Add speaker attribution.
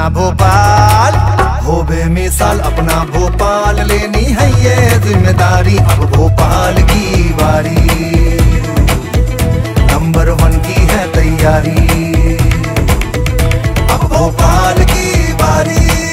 Speaker 1: अपना भोपाल, हो बेमिसाल अपना भोपाल, लेनी है ये जिम्मेदारी, अब भोपाल की बारी, नंबर 1 की है तैयारी, अब भोपाल की बारी।